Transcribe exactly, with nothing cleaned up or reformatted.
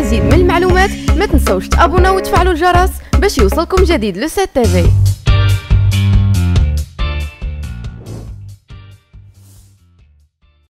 لمزيد من المعلومات ما تنسوش تابوناو وتفعلوا الجرس باش يوصلكم جديد لو سيت تي في.